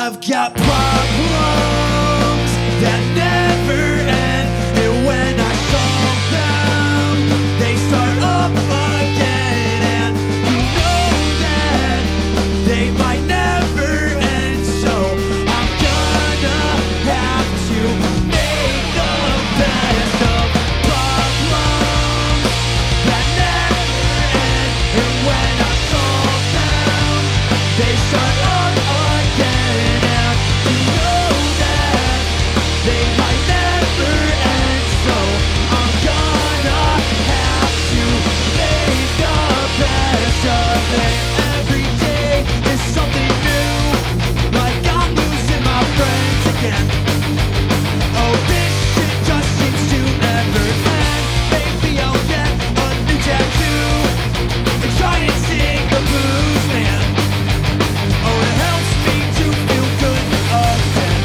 I've got problems that never end, and when I solve them, they start up again. And you know that they might never end, so I'm gonna have to make the best of problems that never end, and when I solve them, they start up again. And you know that they might never end, so I'm gonna have to make the best of it. Every day is something new, like I'm losing my friends again. Oh, this shit just seems to never end. Maybe I'll get a new tattoo and try and sing the blues, man. Oh, it helps me to feel good again.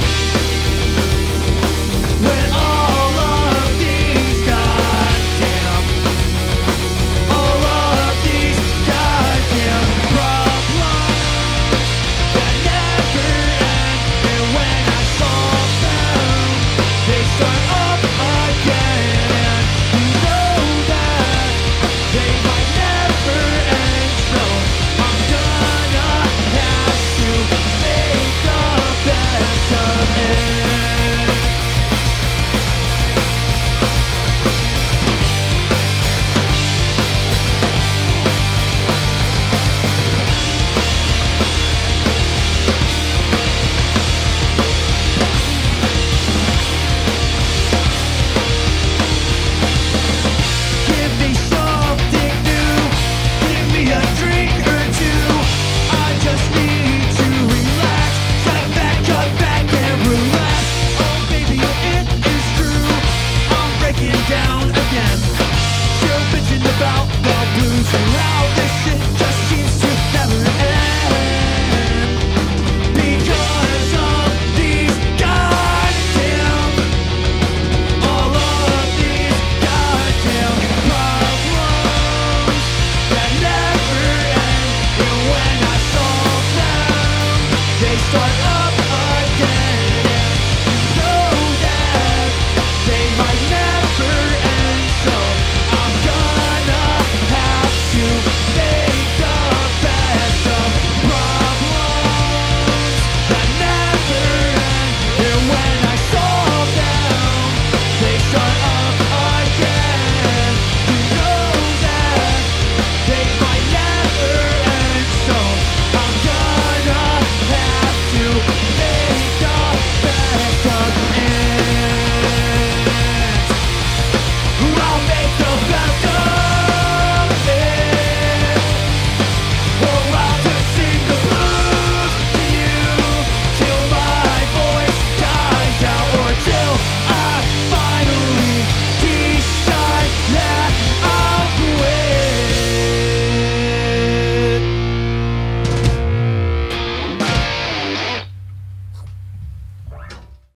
When all of these goddamn problems that never end, and when I solve them, they start up again. And you know that they might never end, so I'm gonna have to make the best of it. Give me something new, give me a drink or two. I just need to relax, cut back and relax. Oh baby, it is true, I'm breaking down again. Still bitching about the blues throughout